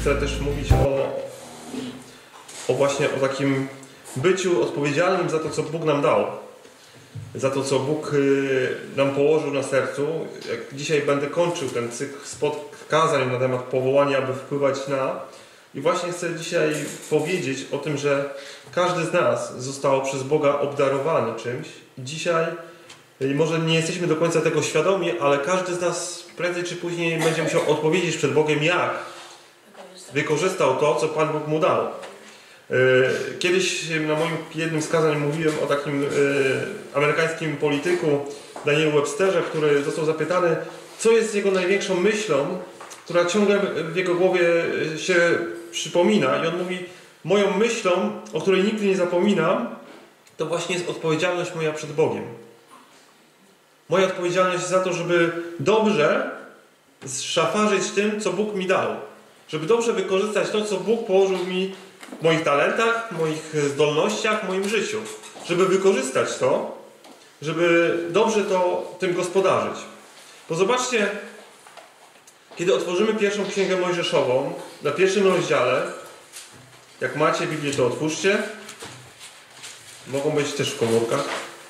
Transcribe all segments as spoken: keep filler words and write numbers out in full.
chcę też mówić o, o właśnie o takim byciu odpowiedzialnym za to, co Bóg nam dał. Za to, co Bóg nam położył na sercu. Jak dzisiaj będę kończył ten cykl spotkań na temat powołania, aby wpływać na... I właśnie chcę dzisiaj powiedzieć o tym, że każdy z nas został przez Boga obdarowany czymś. I dzisiaj, może nie jesteśmy do końca tego świadomi, ale każdy z nas prędzej czy później będzie musiał odpowiedzieć przed Bogiem, jak wykorzystał to, co Pan Bóg mu dał. Kiedyś na moim jednym z kazań mówiłem o takim amerykańskim polityku Danielu Websterze, który został zapytany, co jest jego największą myślą, która ciągle w jego głowie się przypomina. I on mówi, moją myślą, o której nigdy nie zapominam, to właśnie jest odpowiedzialność moja przed Bogiem. Moja odpowiedzialność za to, żeby dobrze szafarzyć tym, co Bóg mi dał. Żeby dobrze wykorzystać to, co Bóg położył mi w moich talentach, w moich zdolnościach, w moim życiu. Żeby wykorzystać to, żeby dobrze to tym gospodarzyć. Bo zobaczcie, kiedy otworzymy pierwszą Księgę Mojżeszową, na pierwszym rozdziale, jak macie Biblię, to otwórzcie. Mogą być też w komórkach.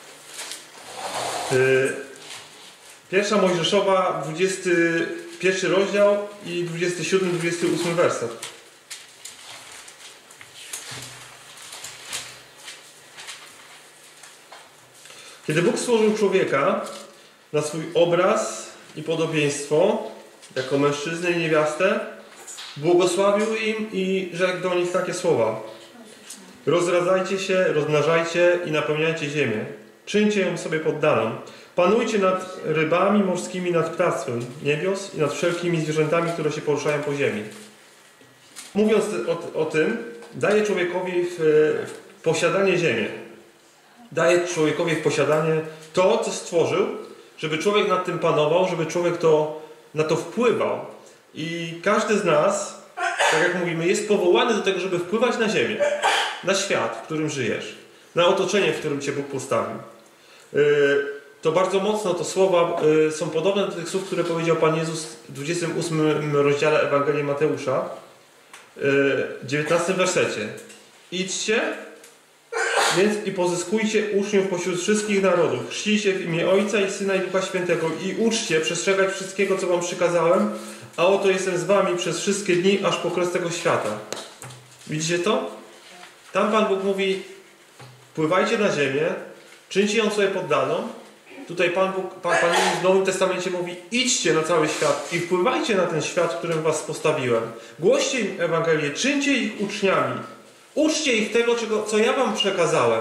Pierwsza Mojżeszowa, dwudziesty pierwszy rozdział i dwudziesty siódmy dwudziesty ósmy werset. Kiedy Bóg stworzył człowieka na swój obraz i podobieństwo, jako mężczyznę i niewiastę, błogosławił im i rzekł do nich takie słowa. Rozradzajcie się, rozmnażajcie i napełniajcie ziemię. Czyńcie ją sobie poddaną. Panujcie nad rybami morskimi, nad ptactwem niebios i nad wszelkimi zwierzętami, które się poruszają po ziemi. Mówiąc o, o tym, daje człowiekowi w, w posiadanie ziemię. Daje człowiekowi w posiadanie to, co stworzył, żeby człowiek nad tym panował, żeby człowiek to, na to wpływał. I każdy z nas, tak jak mówimy, jest powołany do tego, żeby wpływać na ziemię, na świat, w którym żyjesz, na otoczenie, w którym Cię Bóg postawił. To bardzo mocno, to słowa są podobne do tych słów, które powiedział Pan Jezus w dwudziestym ósmym rozdziale Ewangelii Mateusza, w dziewiętnastym wersecie. Idźcie więc i pozyskujcie uczniów pośród wszystkich narodów. Chrzcijcie w imię Ojca i Syna i Ducha Świętego i uczcie przestrzegać wszystkiego, co wam przykazałem, a oto jestem z wami przez wszystkie dni, aż po kres tego świata. Widzicie to? Tam Pan Bóg mówi, wpływajcie na ziemię, czyńcie ją sobie poddaną. Tutaj Pan Bóg, Pan, Pan Jezus w Nowym Testamencie mówi, idźcie na cały świat i wpływajcie na ten świat, w którym was postawiłem. Głoście im Ewangelię, czyńcie ich uczniami. Uczcie ich tego, czego, co ja wam przekazałem.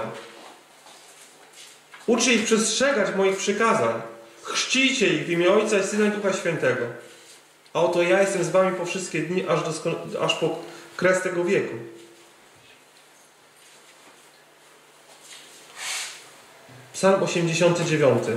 Uczcie ich przestrzegać moich przykazań. Chrzcijcie ich w imię Ojca i Syna i Ducha Świętego. A oto ja jestem z wami po wszystkie dni, aż, do, aż po kres tego wieku. Psalm osiemdziesiąty dziewiąty.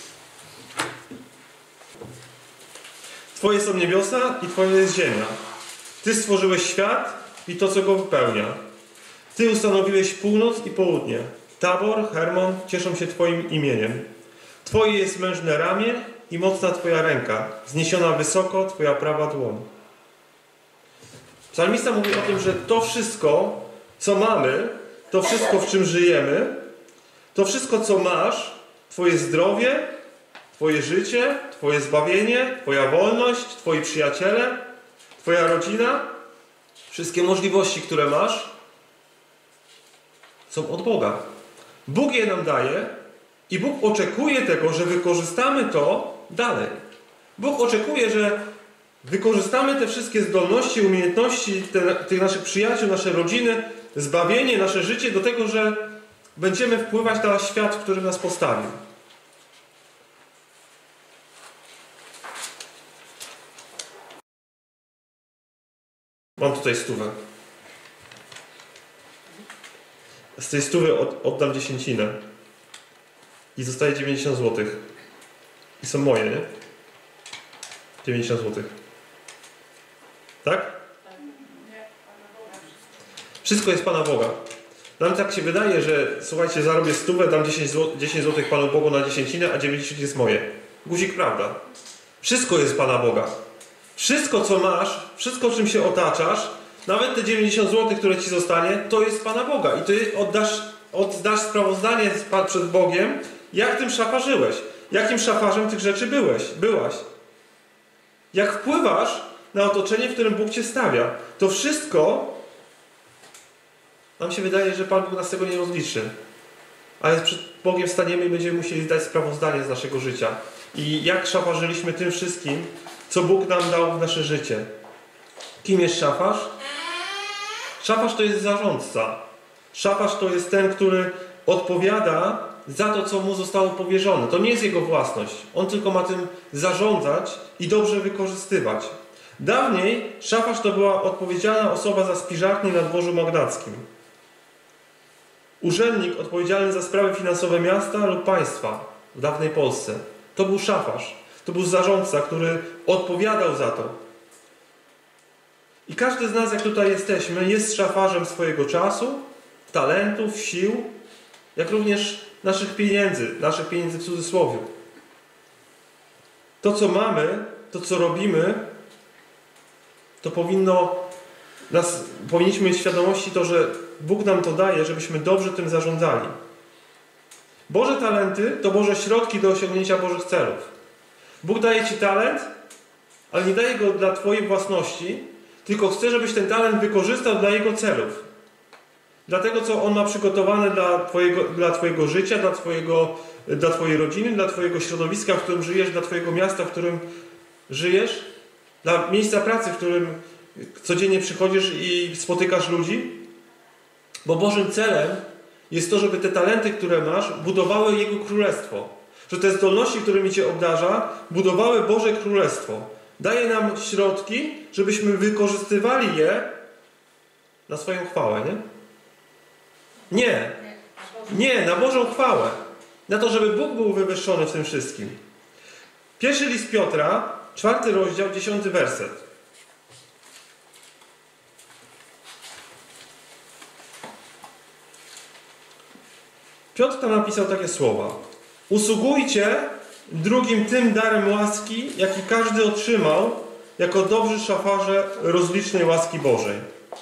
Twoje są niebiosa i Twoja jest ziemia. Ty stworzyłeś świat i to, co go wypełnia. Ty ustanowiłeś północ i południe. Tabor, Hermon cieszą się Twoim imieniem. Twoje jest mężne ramię i mocna Twoja ręka, wzniesiona wysoko Twoja prawa dłoń. Psalmista mówi o tym, że to wszystko, co mamy, to wszystko, w czym żyjemy, to wszystko, co masz, Twoje zdrowie, Twoje życie, Twoje zbawienie, Twoja wolność, Twoi przyjaciele, Twoja rodzina, wszystkie możliwości, które masz, są od Boga. Bóg je nam daje i Bóg oczekuje tego, że wykorzystamy to dalej. Bóg oczekuje, że wykorzystamy te wszystkie zdolności, umiejętności te, tych naszych przyjaciół, nasze rodziny, zbawienie, nasze życie do tego, że będziemy wpływać na świat, w którym nas postawił. Mam tutaj stówę. Z tej stówy od, oddam dziesięcinę. I zostaje dziewięćdziesiąt złotych. I są moje, nie? dziewięćdziesiąt złotych. Tak? Wszystko jest Pana Boga. Nam tak się wydaje, że słuchajcie, zarobię stówę, dam dziesięć złotych Panu Bogu na dziesięcinę, a dziewięćdziesiąt jest moje. Guzik, prawda. Wszystko jest Pana Boga. Wszystko, co masz, wszystko, czym się otaczasz, nawet te dziewięćdziesiąt złotych, które ci zostanie, to jest Pana Boga. I ty oddasz, oddasz sprawozdanie przed Bogiem, jak tym szafarzyłeś. Jakim szafarzem tych rzeczy byłeś, byłaś. Jak wpływasz na otoczenie, w którym Bóg cię stawia. To wszystko, nam się wydaje, że Pan Bóg nas tego nie rozliczy. Ale przed Bogiem staniemy i będziemy musieli zdać sprawozdanie z naszego życia. I jak szafarzyliśmy tym wszystkim, co Bóg nam dał w nasze życie. Kim jest szafarz? Szafarz to jest zarządca. Szafarz to jest ten, który odpowiada za to, co mu zostało powierzone. To nie jest jego własność. On tylko ma tym zarządzać i dobrze wykorzystywać. Dawniej szafarz to była odpowiedzialna osoba za spiżarnię na dworzu magnackim. Urzędnik odpowiedzialny za sprawy finansowe miasta lub państwa w dawnej Polsce. To był szafarz. To był zarządca, który odpowiadał za to. I każdy z nas, jak tutaj jesteśmy, jest szafarzem swojego czasu, talentów, sił, jak również naszych pieniędzy, naszych pieniędzy w cudzysłowie. To, co mamy, to, co robimy, to powinno nas, powinniśmy mieć świadomości to, że Bóg nam to daje, żebyśmy dobrze tym zarządzali. Boże talenty to Boże środki do osiągnięcia Bożych celów. Bóg daje ci talent, ale nie daje go dla twojej własności, tylko chce, żebyś ten talent wykorzystał dla Jego celów. Dla tego, co On ma przygotowane dla twojego, dla twojego życia, dla, twojego, dla twojej rodziny, dla twojego środowiska, w którym żyjesz, dla twojego miasta, w którym żyjesz, dla miejsca pracy, w którym codziennie przychodzisz i spotykasz ludzi. Bo Bożym celem jest to, żeby te talenty, które masz, budowały Jego Królestwo. Że te zdolności, którymi Cię obdarza, budowały Boże Królestwo. Daje nam środki, żebyśmy wykorzystywali je na swoją chwałę, nie? Nie. Nie, na Bożą chwałę. Na to, żeby Bóg był wywyższony w tym wszystkim. Pierwszy list Piotra, czwarty rozdział, dziesiąty werset. Piotr tam napisał takie słowa. Usługujcie drugim tym darem łaski, jaki każdy otrzymał, jako dobrzy szafarze rozlicznej łaski Bożej.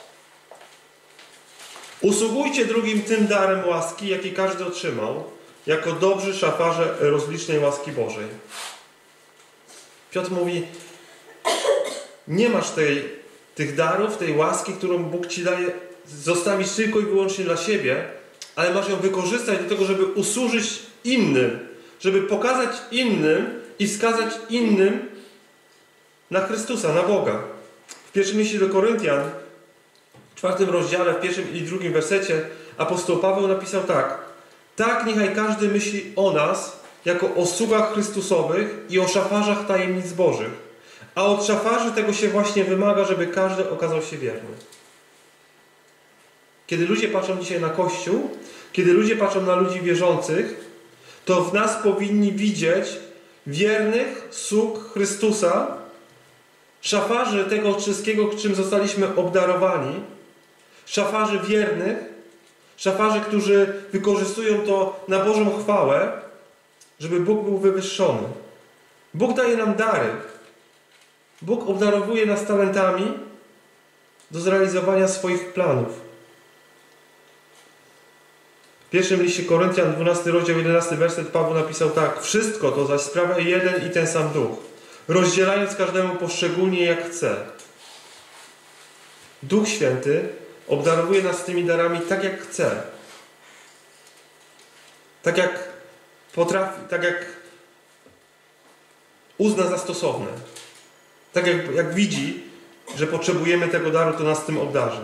Usługujcie drugim tym darem łaski, jaki każdy otrzymał, jako dobrzy szafarze rozlicznej łaski Bożej. Piotr mówi, nie masz tej, tych darów, tej łaski, którą Bóg ci daje, zostawić tylko i wyłącznie dla siebie, ale masz ją wykorzystać do tego, żeby usłużyć innym, żeby pokazać innym i wskazać innym na Chrystusa, na Boga. W pierwszym liście do Koryntian, w czwartym rozdziale, w pierwszym i drugim wersecie apostoł Paweł napisał tak. Tak niechaj każdy myśli o nas jako o sługach Chrystusowych i o szafarzach tajemnic Bożych. A od szafarzy tego się właśnie wymaga, żeby każdy okazał się wierny. Kiedy ludzie patrzą dzisiaj na Kościół, kiedy ludzie patrzą na ludzi wierzących, to w nas powinni widzieć wiernych sług Chrystusa, szafarzy tego wszystkiego, czym zostaliśmy obdarowani, szafarzy wiernych, szafarzy, którzy wykorzystują to na Bożą chwałę, żeby Bóg był wywyższony. Bóg daje nam dary. Bóg obdarowuje nas talentami do zrealizowania swoich planów. W pierwszym liście Koryntian, dwunasty rozdział, jedenasty werset, Paweł napisał tak. Wszystko to zaś sprawia jeden i ten sam Duch, rozdzielając każdemu poszczególnie jak chce. Duch Święty obdarowuje nas tymi darami tak jak chce. Tak jak potrafi, tak jak uzna za stosowne. Tak jak, jak widzi, że potrzebujemy tego daru, to nas tym obdarzy.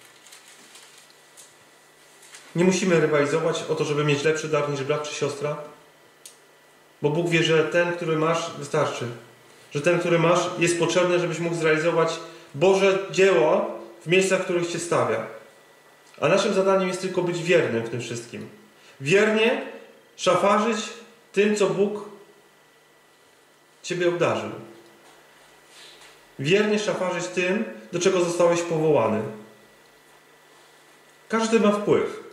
Nie musimy rywalizować o to, żeby mieć lepszy dar niż brat czy siostra. Bo Bóg wie, że ten, który masz, wystarczy. Że ten, który masz, jest potrzebny, żebyś mógł zrealizować Boże dzieło w miejscach, w których Cię stawia. A naszym zadaniem jest tylko być wiernym w tym wszystkim. Wiernie szafarzyć tym, co Bóg Ciebie obdarzył. Wiernie szafarzyć tym, do czego zostałeś powołany. Każdy ma wpływ.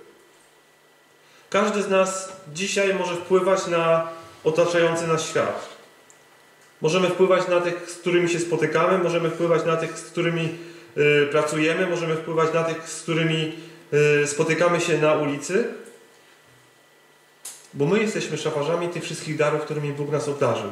Każdy z nas dzisiaj może wpływać na otaczający nas świat. Możemy wpływać na tych, z którymi się spotykamy, możemy wpływać na tych, z którymi y, pracujemy, możemy wpływać na tych, z którymi y, spotykamy się na ulicy. Bo my jesteśmy szafarzami tych wszystkich darów, którymi Bóg nas obdarzył.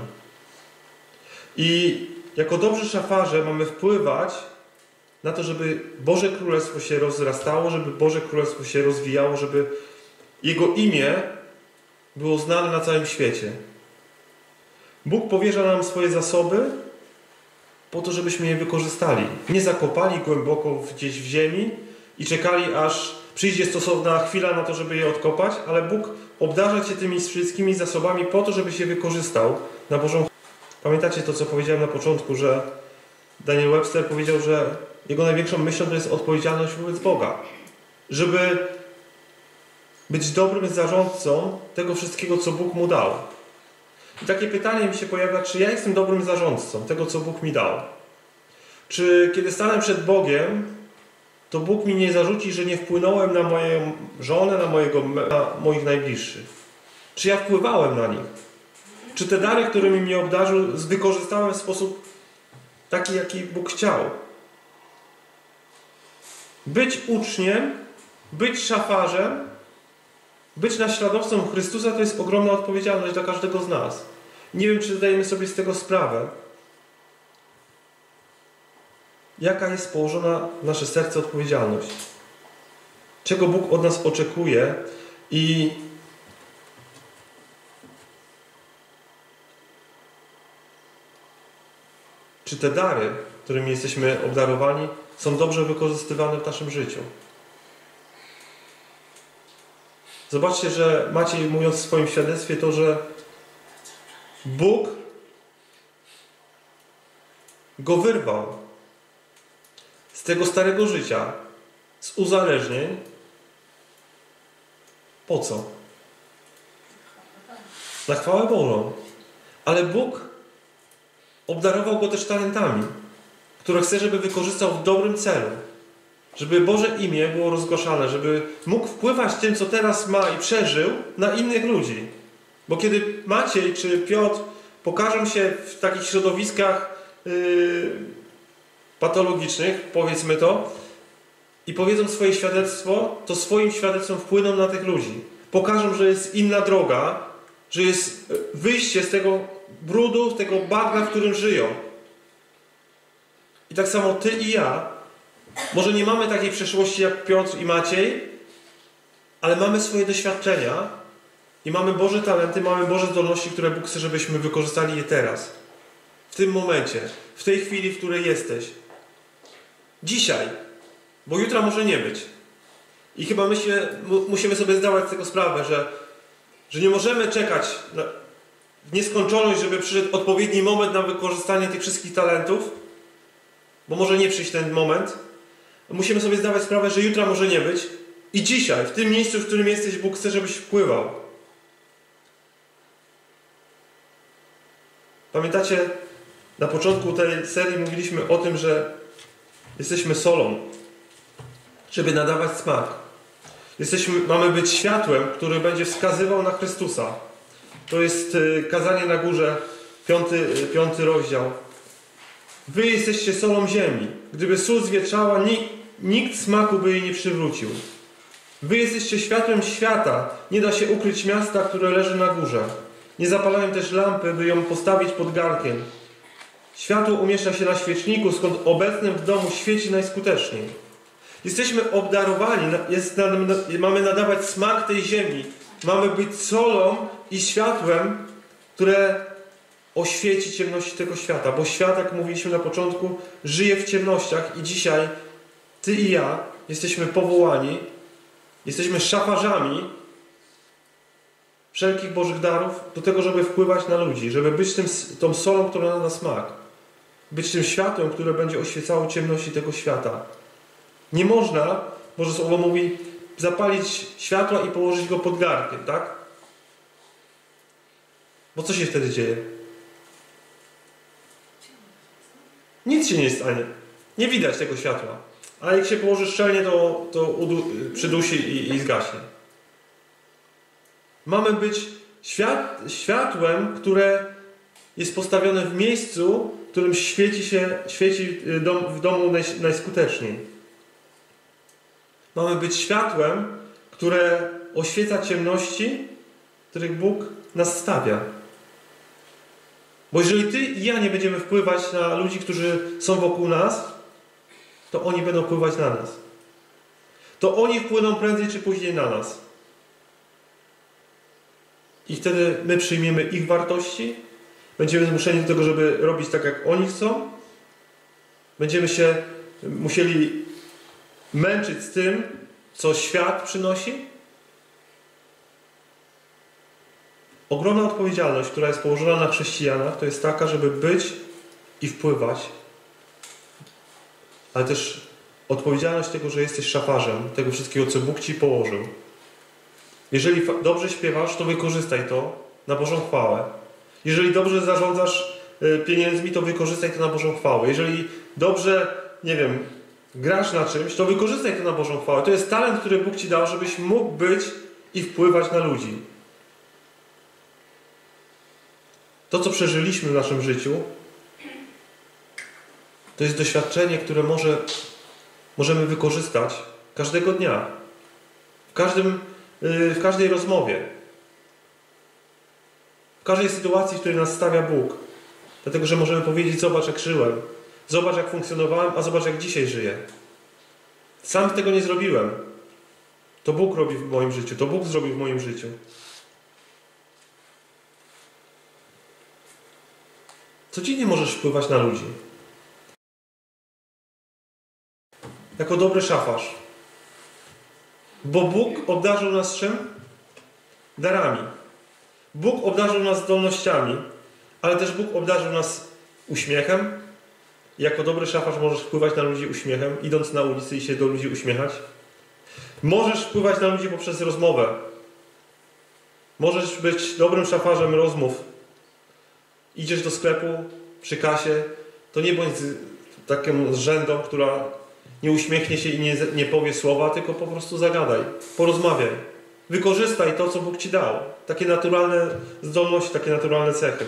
I jako dobrzy szafarze mamy wpływać na to, żeby Boże Królestwo się rozrastało, żeby Boże Królestwo się rozwijało, żeby Jego imię było znane na całym świecie. Bóg powierza nam swoje zasoby po to, żebyśmy je wykorzystali. Nie zakopali głęboko gdzieś w ziemi i czekali, aż przyjdzie stosowna chwila na to, żeby je odkopać, ale Bóg obdarza Cię tymi wszystkimi zasobami po to, żebyś je wykorzystał na Bożą. Pamiętacie to, co powiedziałem na początku, że Daniel Webster powiedział, że jego największą myślą to jest odpowiedzialność wobec Boga. Żeby być dobrym zarządcą tego wszystkiego, co Bóg mu dał. I takie pytanie mi się pojawia, czy ja jestem dobrym zarządcą tego, co Bóg mi dał? Czy kiedy stanę przed Bogiem, to Bóg mi nie zarzuci, że nie wpłynąłem na moją żonę, na, mojego, na moich najbliższych? Czy ja wpływałem na nich? Czy te dary, którymi mnie obdarzył, wykorzystałem w sposób taki, jaki Bóg chciał? Być uczniem, być szafarzem, być naśladowcą Chrystusa to jest ogromna odpowiedzialność dla każdego z nas. Nie wiem, czy zdajemy sobie z tego sprawę. Jaka jest położona w nasze serce odpowiedzialność? Czego Bóg od nas oczekuje i czy te dary, którymi jesteśmy obdarowani, są dobrze wykorzystywane w naszym życiu? Zobaczcie, że Maciej, mówiąc w swoim świadectwie, to, że Bóg go wyrwał z tego starego życia, z uzależnień. Po co? Na chwałę Bożą. Ale Bóg obdarował go też talentami, które chce, żeby wykorzystał w dobrym celu. Żeby Boże imię było rozgłaszane, żeby mógł wpływać tym, co teraz ma i przeżył, na innych ludzi. Bo kiedy Maciej czy Piotr pokażą się w takich środowiskach yy, patologicznych, powiedzmy to, i powiedzą swoje świadectwo, to swoim świadectwem wpłyną na tych ludzi. Pokażą, że jest inna droga, że jest wyjście z tego brudu, z tego bagna, w którym żyją. I tak samo ty i ja, może nie mamy takiej przeszłości jak Piotr i Maciej, ale mamy swoje doświadczenia i mamy Boże talenty, mamy Boże zdolności, które Bóg chce, żebyśmy wykorzystali je teraz. W tym momencie, w tej chwili, w której jesteś. Dzisiaj, bo jutra może nie być. I chyba my się, musimy sobie zdawać z tego sprawę, że, że nie możemy czekać na, w nieskończoność, żeby przyszedł odpowiedni moment na wykorzystanie tych wszystkich talentów, bo może nie przyjść ten moment. Musimy sobie zdawać sprawę, że jutra może nie być i dzisiaj, w tym miejscu, w którym jesteś, Bóg chce, żebyś wpływał. Pamiętacie, na początku tej serii mówiliśmy o tym, że jesteśmy solą, żeby nadawać smak. Jesteśmy, mamy być światłem, który będzie wskazywał na Chrystusa. To jest Kazanie na górze, piąty, piąty rozdział. Wy jesteście solą ziemi. Gdyby sól zwietrzała, nikt, nikt smaku by jej nie przywrócił. Wy jesteście światłem świata. Nie da się ukryć miasta, które leży na górze. Nie zapalają też lampy, by ją postawić pod garnkiem. Światło umieszcza się na świeczniku, skąd obecnym w domu świeci najskuteczniej. Jesteśmy obdarowani, jest, mamy nadawać smak tej ziemi. Mamy być solą i światłem, które oświeci ciemności tego świata. Bo świat, jak mówiliśmy na początku, żyje w ciemnościach i dzisiaj ty i ja jesteśmy powołani, jesteśmy szafarzami wszelkich Bożych darów do tego, żeby wpływać na ludzi, żeby być tym, tą solą, która nada smak. Być tym światłem, które będzie oświecało ciemności tego świata. Nie można, Boże Słowo mówi, zapalić światła i położyć go pod garnkiem, tak? Bo co się wtedy dzieje? Nic się nie stanie. Nie widać tego światła. A jak się położy szczelnie, to, to przydusi i, i zgaśnie. Mamy być świat, światłem, które jest postawione w miejscu, w którym świeci się świeci dom, w domu naj, najskuteczniej. Mamy być światłem, które oświeca ciemności, w których Bóg nas stawia. Bo jeżeli ty i ja nie będziemy wpływać na ludzi, którzy są wokół nas, to oni będą wpływać na nas. To oni wpłyną prędzej czy później na nas. I wtedy my przyjmiemy ich wartości, będziemy zmuszeni do tego, żeby robić tak, jak oni chcą. Będziemy się musieli męczyć z tym, co świat przynosi. Ogromna odpowiedzialność, która jest położona na chrześcijanach, to jest taka, żeby być i wpływać. Ale też odpowiedzialność tego, że jesteś szafarzem tego wszystkiego, co Bóg ci położył. Jeżeli dobrze śpiewasz, to wykorzystaj to na Bożą chwałę. Jeżeli dobrze zarządzasz pieniędzmi, to wykorzystaj to na Bożą chwałę. Jeżeli dobrze, nie wiem, grasz na czymś, to wykorzystaj to na Bożą chwałę. To jest talent, który Bóg ci dał, żebyś mógł być i wpływać na ludzi. To, co przeżyliśmy w naszym życiu, to jest doświadczenie, które może, możemy wykorzystać każdego dnia. W, każdym, w każdej rozmowie. W każdej sytuacji, w której nas stawia Bóg. Dlatego, że możemy powiedzieć, zobacz, jak żyłem. Zobacz, jak funkcjonowałem, a zobacz, jak dzisiaj żyję. Sam tego nie zrobiłem. To Bóg robi w moim życiu. To Bóg zrobił w moim życiu. Codziennie możesz wpływać na ludzi. Jako dobry szafarz. Bo Bóg obdarzył nas czym? Darami. Bóg obdarzył nas zdolnościami, ale też Bóg obdarzył nas uśmiechem. Jako dobry szafarz możesz wpływać na ludzi uśmiechem, idąc na ulicy i się do ludzi uśmiechać. Możesz wpływać na ludzi poprzez rozmowę. Możesz być dobrym szafarzem rozmów. Idziesz do sklepu przy kasie, to nie bądź taką zrzędą, która nie uśmiechnie się i nie, nie powie słowa, tylko po prostu zagadaj, porozmawiaj. Wykorzystaj to, co Bóg ci dał. Takie naturalne zdolności, takie naturalne cechy.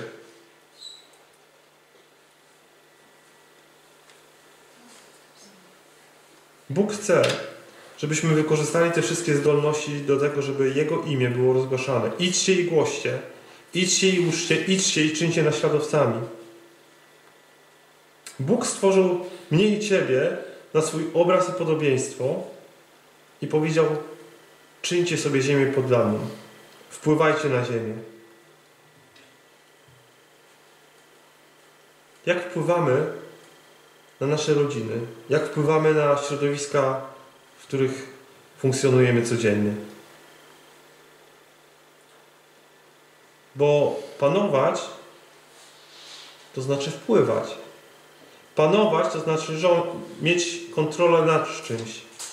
Bóg chce, żebyśmy wykorzystali te wszystkie zdolności do tego, żeby Jego imię było rozgłaszane. Idźcie i głoście. Idźcie i uczcie, idźcie i czyńcie naśladowcami. Bóg stworzył mnie i ciebie na swój obraz i podobieństwo i powiedział, czyńcie sobie ziemię poddaną. Wpływajcie na ziemię. Jak wpływamy na nasze rodziny? Jak wpływamy na środowiska, w których funkcjonujemy codziennie? Bo panować to znaczy wpływać. Panować to znaczy mieć kontrolę nad czymś.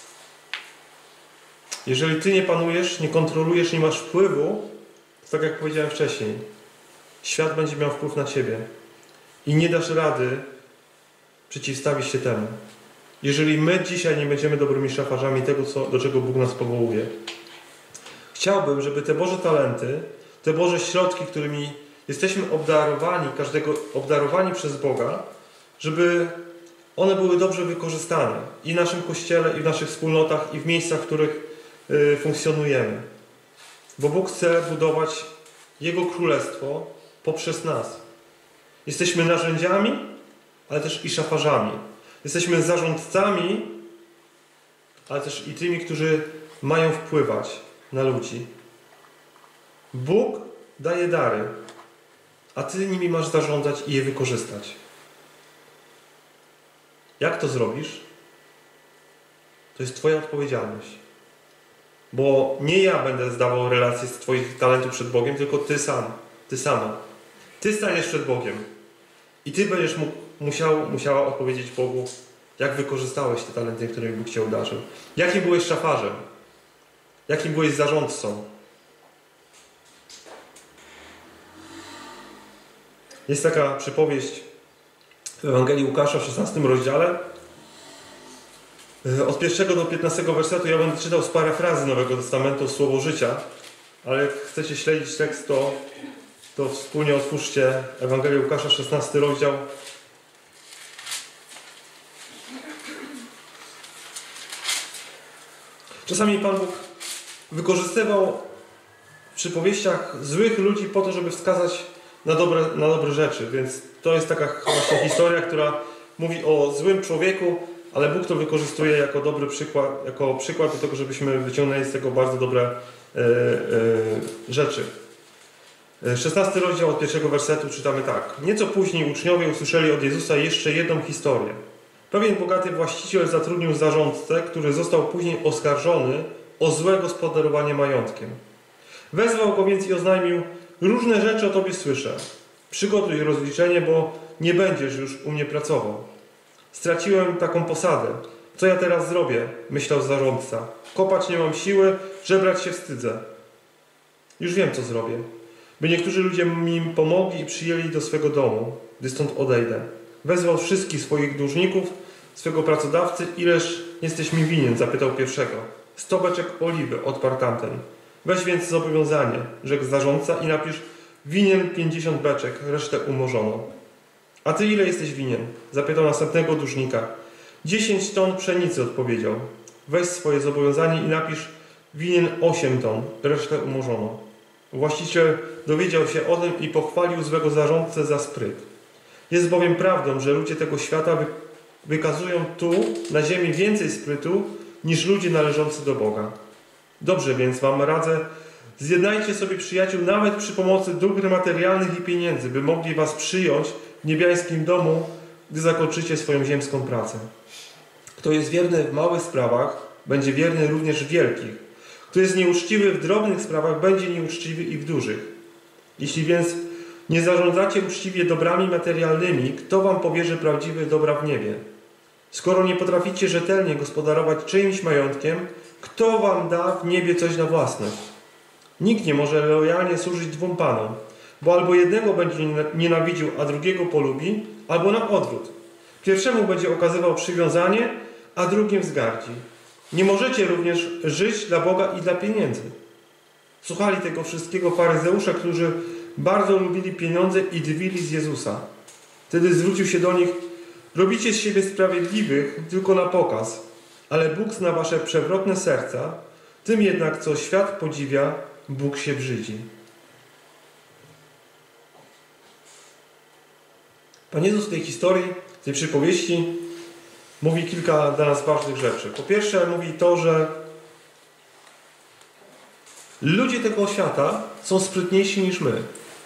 Jeżeli ty nie panujesz, nie kontrolujesz, nie masz wpływu, to tak jak powiedziałem wcześniej, świat będzie miał wpływ na ciebie. I nie dasz rady przeciwstawić się temu. Jeżeli my dzisiaj nie będziemy dobrymi szafarzami tego, co, do czego Bóg nas powołuje. Chciałbym, żeby te Boże talenty, te Boże środki, którymi jesteśmy obdarowani, każdego obdarowani przez Boga, żeby one były dobrze wykorzystane i w naszym Kościele, i w naszych wspólnotach, i w miejscach, w których y, funkcjonujemy. Bo Bóg chce budować Jego Królestwo poprzez nas. Jesteśmy narzędziami, ale też i szafarzami. Jesteśmy zarządcami, ale też i tymi, którzy mają wpływać na ludzi. Bóg daje dary, a ty nimi masz zarządzać i je wykorzystać. Jak to zrobisz? To jest twoja odpowiedzialność. Bo nie ja będę zdawał relację z twoich talentów przed Bogiem, tylko ty sam, ty sama. Ty staniesz przed Bogiem i ty będziesz mógł, musiał, musiała odpowiedzieć Bogu, jak wykorzystałeś te talenty, którymi Bóg cię obdarzył. Jakim byłeś szafarzem? Jakim byłeś zarządcą? Jest taka przypowieść w Ewangelii Łukasza w szesnastym rozdziale. Od pierwszego do piętnastego wersetu ja będę czytał z parafrazy Nowego Testamentu Słowo Życia, ale jak chcecie śledzić tekst, to to wspólnie otwórzcie Ewangelię Łukasza, szesnasty rozdział. Czasami Pan Bóg wykorzystywał w przypowieściach złych ludzi po to, żeby wskazać na dobre, na dobre rzeczy. Więc to jest taka właśnie historia, która mówi o złym człowieku, ale Bóg to wykorzystuje jako dobry przykład, jako przykład do tego, żebyśmy wyciągnęli z tego bardzo dobre e, e, rzeczy. szesnasty rozdział od pierwszego wersetu czytamy tak. Nieco później uczniowie usłyszeli od Jezusa jeszcze jedną historię. Pewien bogaty właściciel zatrudnił zarządcę, który został później oskarżony o złe gospodarowanie majątkiem. Wezwał go więc i oznajmił: różne rzeczy o tobie słyszę. Przygotuj rozliczenie, bo nie będziesz już u mnie pracował. Straciłem taką posadę. Co ja teraz zrobię? Myślał zarządca. Kopać nie mam siły, żebrać się wstydzę. Już wiem, co zrobię. By niektórzy ludzie mi pomogli i przyjęli do swego domu, gdy stąd odejdę. Wezwał wszystkich swoich dłużników, swego pracodawcy. Ileż jesteś mi winien? Zapytał pierwszego. Sto beczek oliwy, odparł tamten. Weź więc zobowiązanie, rzekł zarządca, i napisz: winien pięćdziesiąt beczek, resztę umorzono. A ty ile jesteś winien? Zapytał następnego dłużnika. Dziesięć ton pszenicy, odpowiedział. Weź swoje zobowiązanie i napisz: winien osiem ton, resztę umorzono. Właściciel dowiedział się o tym i pochwalił złego zarządcę za spryt. Jest bowiem prawdą, że ludzie tego świata wy wykazują tu, na ziemi, więcej sprytu niż ludzie należący do Boga. Dobrze więc wam radzę, zjednajcie sobie przyjaciół nawet przy pomocy dóbr materialnych i pieniędzy, by mogli was przyjąć w niebiańskim domu, gdy zakończycie swoją ziemską pracę. Kto jest wierny w małych sprawach, będzie wierny również w wielkich. Kto jest nieuczciwy w drobnych sprawach, będzie nieuczciwy i w dużych. Jeśli więc nie zarządzacie uczciwie dobrami materialnymi, kto wam powierzy prawdziwe dobra w niebie? Skoro nie potraficie rzetelnie gospodarować czyimś majątkiem, kto wam da w niebie coś na własność? Nikt nie może lojalnie służyć dwóm panom, bo albo jednego będzie nienawidził, a drugiego polubi, albo na odwrót. Pierwszemu będzie okazywał przywiązanie, a drugim wzgardzi. Nie możecie również żyć dla Boga i dla pieniędzy. Słuchali tego wszystkiego faryzeusze, którzy bardzo lubili pieniądze i drwili z Jezusa. Wtedy zwrócił się do nich: robicie z siebie sprawiedliwych tylko na pokaz, ale Bóg zna wasze przewrotne serca, tym jednak, co świat podziwia, Bóg się brzydzi. Pan Jezus w tej historii, w tej przypowieści mówi kilka dla nas ważnych rzeczy. Po pierwsze mówi to, że ludzie tego świata są sprytniejsi niż my.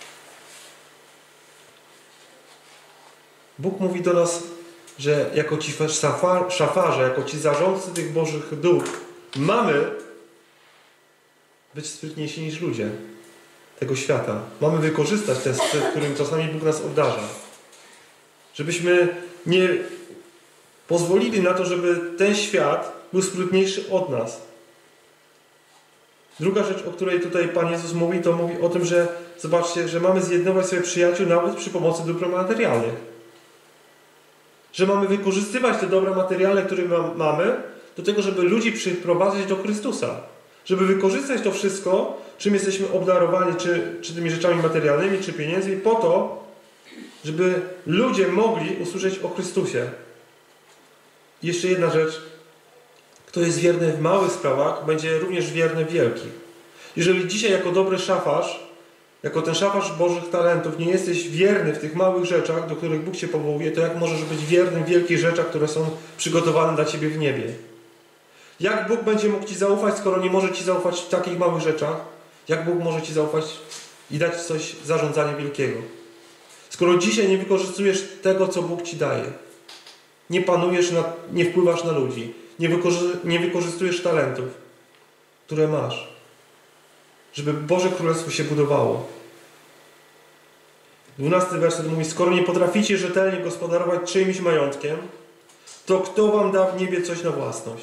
Bóg mówi do nas, że jako ci szafarze, jako ci zarządcy tych Bożych dóbr mamy być sprytniejsi niż ludzie tego świata. Mamy wykorzystać ten spryt, którym czasami Bóg nas obdarza. Żebyśmy nie pozwolili na to, żeby ten świat był sprytniejszy od nas. Druga rzecz, o której tutaj Pan Jezus mówi, to mówi o tym, że zobaczcie, że mamy zjednować sobie przyjaciół nawet przy pomocy dóbr materialnych. Że mamy wykorzystywać te dobra materialne, które mamy, do tego, żeby ludzi przyprowadzać do Chrystusa. Żeby wykorzystać to wszystko, czym jesteśmy obdarowani, czy, czy tymi rzeczami materialnymi, czy pieniędzmi, po to, żeby ludzie mogli usłyszeć o Chrystusie. I jeszcze jedna rzecz. Kto jest wierny w małych sprawach, będzie również wierny w wielkich. Jeżeli dzisiaj jako dobry szafarz, jako ten szafarz Bożych talentów nie jesteś wierny w tych małych rzeczach, do których Bóg Cię powołuje, to jak możesz być wierny w wielkich rzeczach, które są przygotowane dla Ciebie w niebie? Jak Bóg będzie mógł Ci zaufać, skoro nie może Ci zaufać w takich małych rzeczach? Jak Bóg może Ci zaufać i dać coś zarządzania wielkiego? Skoro dzisiaj nie wykorzystujesz tego, co Bóg Ci daje, nie panujesz, na, nie wpływasz na ludzi, nie, wykorzy nie wykorzystujesz talentów, które masz, żeby Boże Królestwo się budowało. Dwunasty werset mówi: skoro nie potraficie rzetelnie gospodarować czyimś majątkiem, to kto wam da w niebie coś na własność?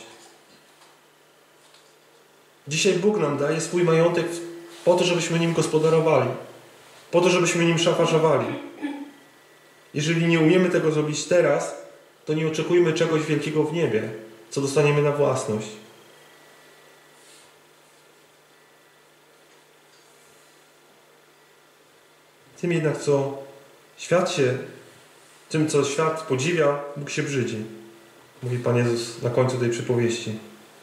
Dzisiaj Bóg nam daje swój majątek po to, żebyśmy nim gospodarowali, po to, żebyśmy nim szafarzowali. Jeżeli nie umiemy tego zrobić teraz, to nie oczekujmy czegoś wielkiego w niebie, co dostaniemy na własność. Tym jednak, co świat się, tym, co świat podziwia, Bóg się brzydzi. Mówi Pan Jezus na końcu tej przypowieści.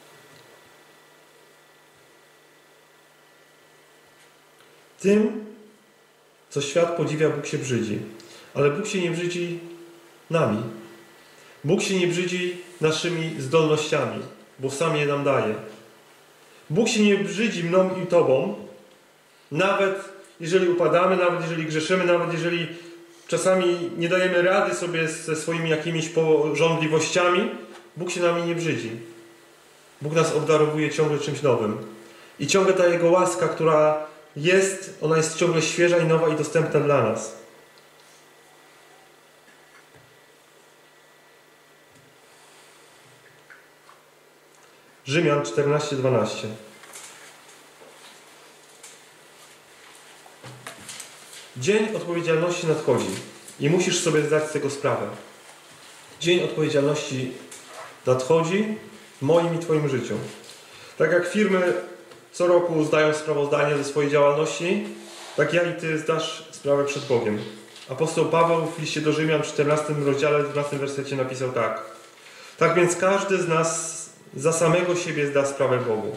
Tym, co świat podziwia, Bóg się brzydzi. Ale Bóg się nie brzydzi nami. Bóg się nie brzydzi naszymi zdolnościami, bo sam je nam daje. Bóg się nie brzydzi mną i Tobą, nawet jeżeli upadamy, nawet jeżeli grzeszymy, nawet jeżeli czasami nie dajemy rady sobie ze swoimi jakimiś pożądliwościami. Bóg się nami nie brzydzi. Bóg nas obdarowuje ciągle czymś nowym. I ciągle ta Jego łaska, która jest, ona jest ciągle świeża i nowa i dostępna dla nas. Rzymian czternaście dwanaście. Dzień odpowiedzialności nadchodzi i musisz sobie zdać z tego sprawę. Dzień odpowiedzialności nadchodzi w moim i Twoim życiu. Tak jak firmy co roku zdają sprawozdanie ze swojej działalności, tak ja i Ty zdasz sprawę przed Bogiem. Apostoł Paweł w liście do Rzymian w czternastym rozdziale, dwunastym wersecie napisał tak. Tak więc każdy z nas za samego siebie zda sprawę Bogu.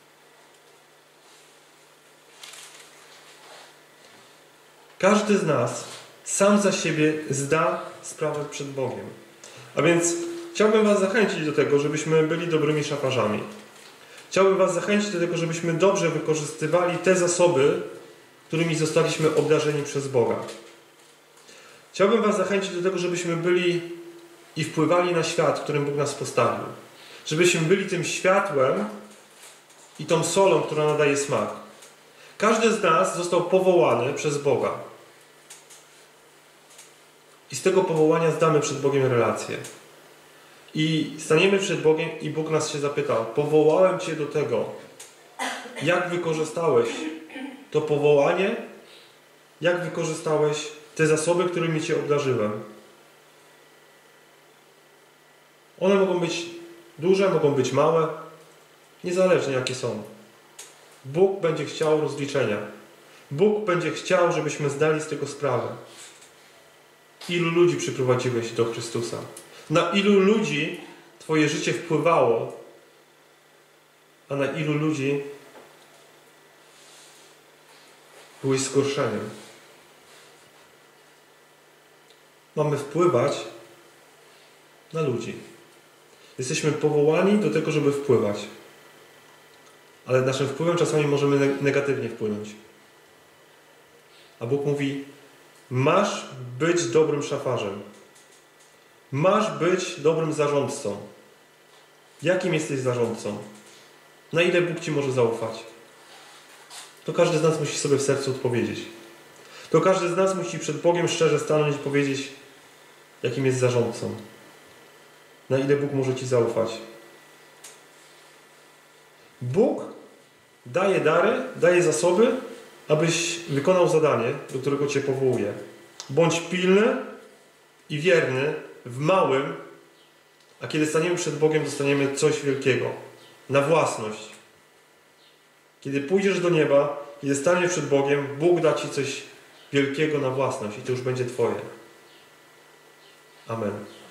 Każdy z nas sam za siebie zda sprawę przed Bogiem. A więc chciałbym Was zachęcić do tego, żebyśmy byli dobrymi szafarzami. Chciałbym Was zachęcić do tego, żebyśmy dobrze wykorzystywali te zasoby, którymi zostaliśmy obdarzeni przez Boga. Chciałbym Was zachęcić do tego, żebyśmy byli i wpływali na świat, w którym Bóg nas postawił. Żebyśmy byli tym światłem i tą solą, która nadaje smak. Każdy z nas został powołany przez Boga. I z tego powołania zdamy przed Bogiem relację. I staniemy przed Bogiem i Bóg nas się zapytał: powołałem Cię do tego. Jak wykorzystałeś to powołanie? Jak wykorzystałeś te zasoby, którymi Cię obdarzyłem? One mogą być duże, mogą być małe, niezależnie jakie są. Bóg będzie chciał rozliczenia. Bóg będzie chciał, żebyśmy zdali z tego sprawę. Ilu ludzi przyprowadziłeś do Chrystusa? Na ilu ludzi Twoje życie wpływało, a na ilu ludzi byłeś zgorszeniem? Mamy wpływać na ludzi. Jesteśmy powołani do tego, żeby wpływać. Ale naszym wpływem czasami możemy negatywnie wpłynąć. A Bóg mówi: masz być dobrym szafarzem. Masz być dobrym zarządcą. Jakim jesteś zarządcą? Na ile Bóg Ci może zaufać? To każdy z nas musi sobie w sercu odpowiedzieć. To każdy z nas musi przed Bogiem szczerze stanąć i powiedzieć, jakim jest zarządcą. Na ile Bóg może Ci zaufać. Bóg daje dary, daje zasoby, abyś wykonał zadanie, do którego Cię powołuje. Bądź pilny i wierny w małym, a kiedy staniemy przed Bogiem, dostaniemy coś wielkiego. Na własność. Kiedy pójdziesz do nieba, kiedy staniesz przed Bogiem, Bóg da Ci coś wielkiego na własność i to już będzie Twoje. Amen.